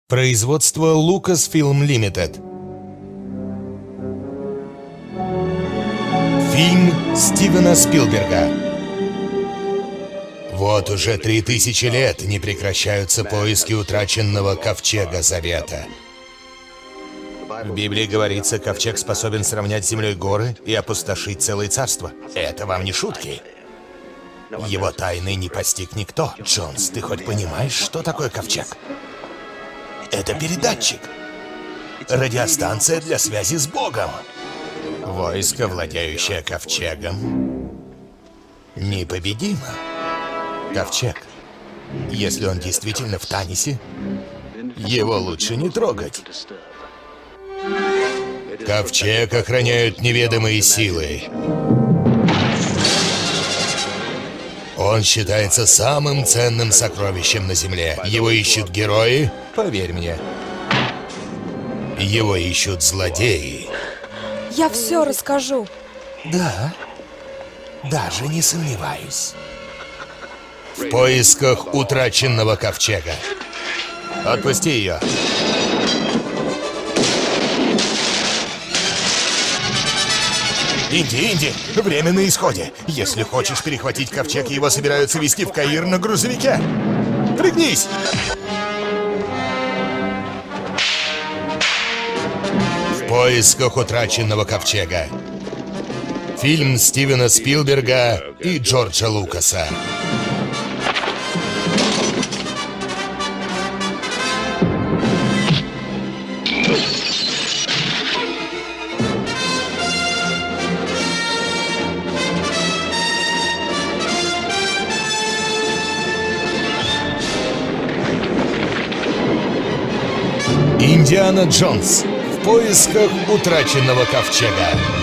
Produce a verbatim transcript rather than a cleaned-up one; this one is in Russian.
Производство Lucasfilm Limited. Фильм Стивена Спилберга. Вот уже три тысячи лет не прекращаются поиски утраченного ковчега Завета. В Библии говорится, ковчег способен сравнять с землей горы и опустошить целое царство. Это вам не шутки. Его тайны не постиг никто. Джонс, ты хоть понимаешь, что такое ковчег? Это передатчик. Радиостанция для связи с Богом. Войско, владеющее ковчегом, непобедимо. Ковчег. Если он действительно в Танисе, его лучше не трогать. Ковчег охраняют неведомые силы. Он считается самым ценным сокровищем на Земле. Его ищут герои, поверь мне. Его ищут злодеи. Я все расскажу. Да, даже не сомневаюсь. В поисках утраченного ковчега. Отпусти ее. Инди, Инди, время на исходе. Если хочешь перехватить ковчег, его собираются везти в Каир на грузовике. Пригнись! В поисках утраченного ковчега. Фильм Стивена Спилберга и Джорджа Лукаса. Индиана Джонс в поисках утраченного ковчега.